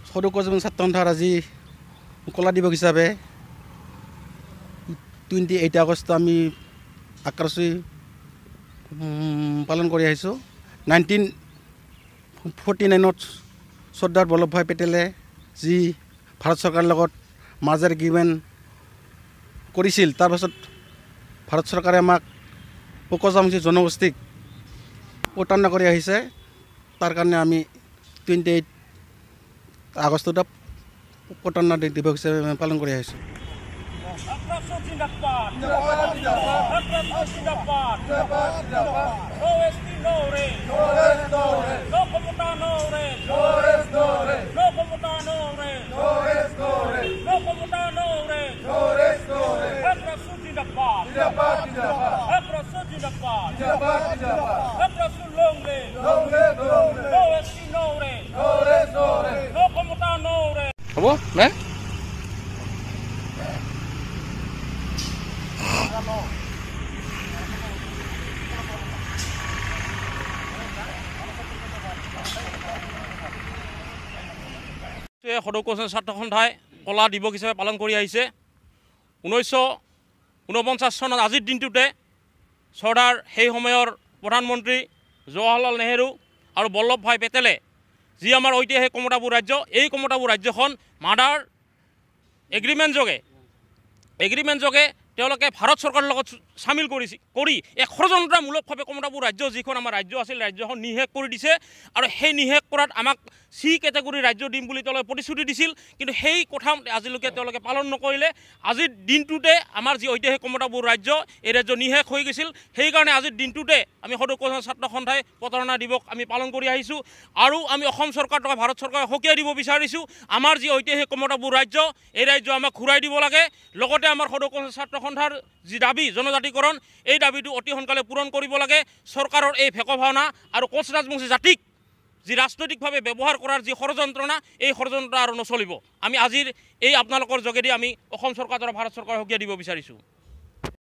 সদৌ ছাত্ৰ সন্থাৰ আজি কলা দিৱস হিচাপে 28 আগষ্ট আমি আক্ৰাসী পালন কৰি আহিছোঁ। 1949 চৰ্দাৰ বল্লভভাই পেটেলে যি ভাৰত চৰকাৰৰ লগত মাৰ্জাৰ এগ্ৰিমেণ্ট কৰিছিল, তাৰপাছত ভাৰত চৰকাৰে আমাক কোকৰাঝাৰ জনগোষ্ঠীক প্ৰতাৰণা কৰি আহিছে। তাৰ কাৰণে আমি 28 আগষ্টত প্ৰতাৰণা দিৱস হিচাপে পালন কৰি আহিছোঁ। হ'ব নে? সদৌ ছাত্ৰ সন্থাই কলা দিৱস হিচাপে পালন কৰি আহিছে। 1949 চনত আজিৰ দিনটোতে চৰ্দাৰ সেই সময়ৰ প্ৰধানমন্ত্ৰী জৱাহৰলাল নেহেৰু আৰু বল্লভভাই পেটেলে যি আমাৰ ঐতিহাসিক কমতাপুৰ ৰাজ্য, এই কমতাপুৰ ৰাজ্যখন মাৰ্জাৰ এগ্ৰিমেণ্ট যোগে তেওঁলোকে ভাৰত চৰকাৰৰ লগত চামিল কৰি এক ষড়যন্ত্ৰমূলকভাৱে কমতাপুৰ ৰাজ্য যিখন আমাৰ ৰাজ্য আছিল, ৰাজ্যখন নিশেষ কৰি দিছে। আৰু সেই নিশেষ কৰাত আমাক চি কেটেগৰী ৰাজ্য দিম বুলি তেওঁলোকে প্ৰতিশ্ৰুতি দিছিল, কিন্তু সেই কথা আজিলৈকে তেওঁলোকে পালন নকৰিলে। আজিৰ দিনটোতে আমাৰ যি ঐতিহাসিক কমতাপুৰ ৰাজ্য, এই ৰাজ্য নিশেষ হৈ গৈছিল। সেইকাৰণে আজিৰ দিনটোতে আমি সদৌ ছাত্ৰ সন্থাই প্ৰতাৰণা দিৱস আমি পালন কৰি আহিছোঁ। আৰু আমি অসম চৰকাৰ তথা ভাৰত চৰকাৰক সকীয়াই দিব বিচাৰিছোঁ, আমাৰ যি ঐতিহাসিক কমতাপুৰ ৰাজ্য, এই ৰাজ্য আমাক ঘূৰাই দিব লাগে। লগতে আমাৰ সদৌ ছাত্ৰ সন্থাৰ যি দাবী জনজাতিকৰণ, এই দাবীটো অতি সোনকালে পূৰণ কৰিব লাগে। চৰকাৰৰ এই ভেক ভাওনা আৰু কোচ ৰাজবংশী জাতিক যি ৰাজনৈতিকভাৱে ব্যৱহাৰ কৰাৰ যি ষড়যন্ত্ৰণা, এই ষড়যন্ত্ৰ আৰু নচলিব। আমি আজিৰ এই আপোনালোকৰ যোগেদি আমি অসম চৰকাৰ আৰু ভাৰত চৰকাৰক সকীয়াই দিব বিচাৰিছোঁ।